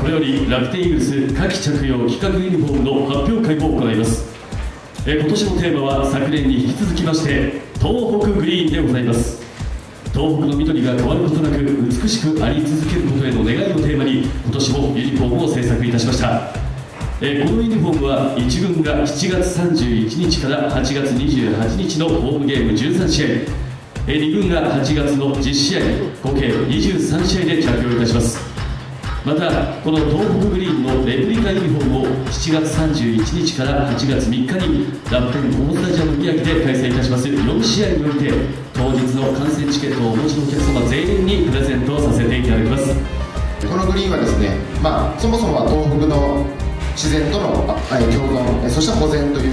これより楽天イーグルス夏季着用規格ユニフォームの発表会を行います。今年のテーマは昨年に引き続きまして東北グリーンでございます。東北の緑が変わることなく美しくあり続けることへの願いをテーマに今年もユニフォームを制作いたしました。このユニフォームは1軍が7月31日から8月28日のホームゲーム13試合、2軍が8月の10試合合計23試合で着用いたします。またこの東北グリーンのレプリカユニフォームを7月31日から8月3日に楽天ホームスタジアム宮城で開催いたします4試合において当日の観戦チケットをお持ちのお客様全員にプレゼントさせていただきます。 このグリーンはですね、そもそもは東北の自然との共存、そして保全という、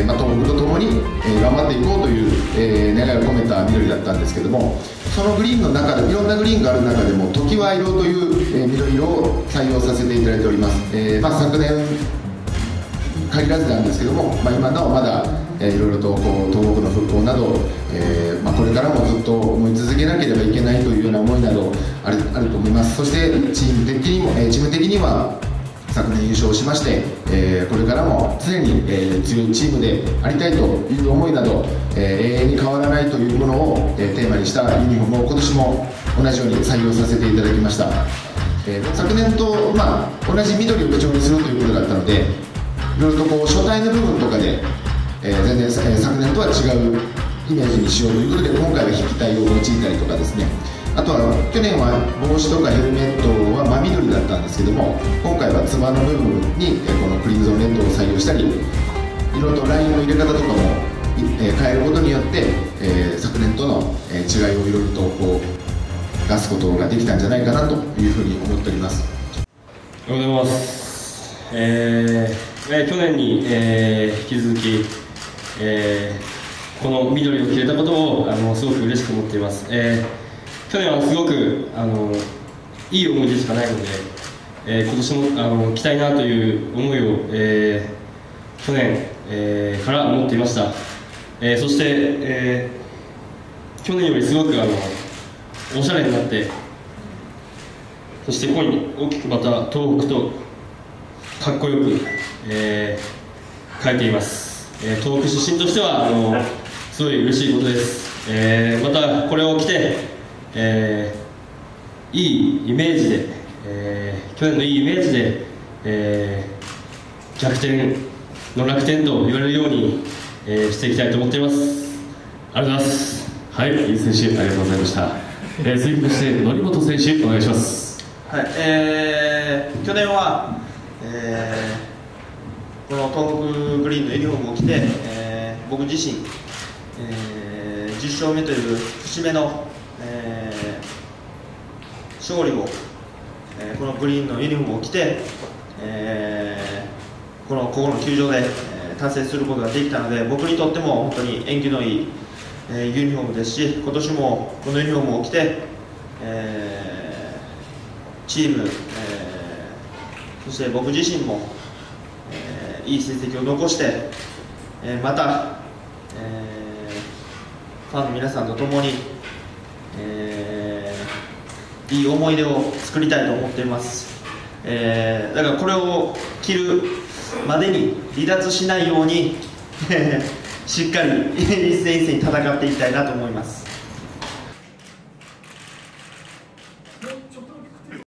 東北とともに、頑張っていこうという、願いを込めた緑だったんですけども、そのグリーンの中でいろんなグリーンがある中でも常盤色という、緑色を採用させていただいております。昨年限らずなんですけども、今なおまだ、いろいろと東北の復興など、これからもずっと思い続けなければいけないというような思いなどあると思います。そしてチーム的には昨年優勝しまして、これからも常に、強いチームでありたいという思いなど、永遠に変わらないというものを、テーマにしたユニフォームを今年も同じように採用させていただきました。昨年と、同じ緑を基調にするということだったので、いろいろと書体の部分とかで、全然、昨年とは違うイメージにしようということで今回は筆記体を用いたりとかですね、あとは去年は帽子とかヘルメットは真緑だったんですけども、今回はつばの部分にこのクリムゾンレッドを採用したり、いろいろとラインの入れ方とかも変えることによって、昨年との違いをいろいろと出すことができたんじゃないかなというふうに思っております。 おはようございます。去年に、引き続き、この緑を着れたことをすごく嬉しく思っています。去年はすごくいい思い出しかないので、今年も着たいなという思いを、去年、から持っていました。そして、去年よりすごくおしゃれになって、そしてここに大きくまた東北とかっこよく、変えています。東北出身としてはすごい嬉しいことです。またこれを着ていいイメージで、去年のいいイメージで、逆転の楽天と言われるように、していきたいと思っています。ありがとうございます。 はい、井選手ありがとうございました。続きまして則本選手お願いします。 はい、去年は、この東北グリーンのユニフォームを着て、僕自身、10勝目という節目の勝利を、このグリーンのユニフォームを着て、ここの球場で、達成することができたので、僕にとっても本当に縁起のいい、ユニフォームですし、今年もこのユニフォームを着て、チーム、そして僕自身も、いい成績を残して、また、ファンの皆さんと共に、いい思い出を作りたいと思っています。だからこれを着るまでに離脱しないようにしっかり一戦一戦戦っていきたいなと思います。